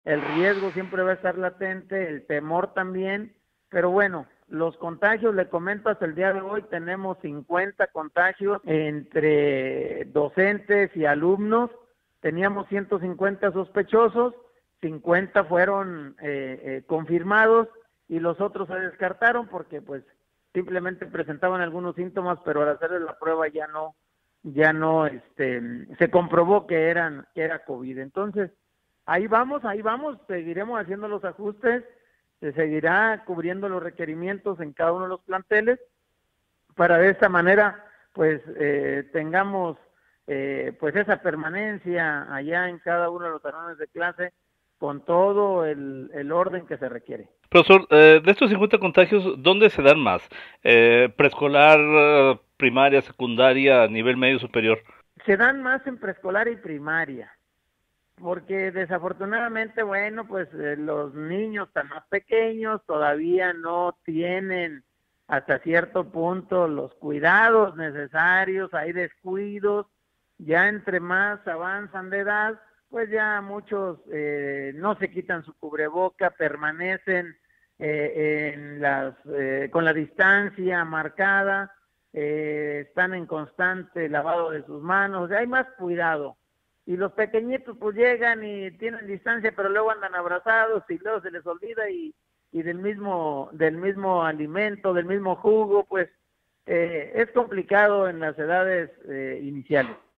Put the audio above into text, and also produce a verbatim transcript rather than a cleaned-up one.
el riesgo siempre va a estar latente, el temor también, pero bueno, los contagios, le comento, hasta el día de hoy tenemos cincuenta contagios entre docentes y alumnos, teníamos ciento cincuenta sospechosos, cincuenta fueron eh, eh, confirmados y los otros se descartaron porque pues simplemente presentaban algunos síntomas, pero al hacerles la prueba ya no, ya no, este, se comprobó que eran, que era COVID. Entonces, ahí vamos, ahí vamos, seguiremos haciendo los ajustes, se seguirá cubriendo los requerimientos en cada uno de los planteles para de esta manera, pues, eh, tengamos, eh, pues, esa permanencia allá en cada uno de los salones de clase con todo el, el orden que se requiere. Profesor, eh, de estos cincuenta contagios, ¿dónde se dan más? Eh, ¿Preescolar, eh, primaria, secundaria, nivel medio superior? Se dan más en preescolar y primaria, porque desafortunadamente, bueno, pues eh, los niños tan más pequeños todavía no tienen hasta cierto punto los cuidados necesarios, hay descuidos, ya entre más avanzan de edad, pues ya muchos eh, no se quitan su cubreboca, permanecen eh, en las, eh, con la distancia marcada, eh, están en constante lavado de sus manos, o sea, hay más cuidado y los pequeñitos pues llegan y tienen distancia, pero luego andan abrazados y luego se les olvida y, y del mismo del mismo alimento, del mismo jugo, pues eh, es complicado en las edades eh, iniciales.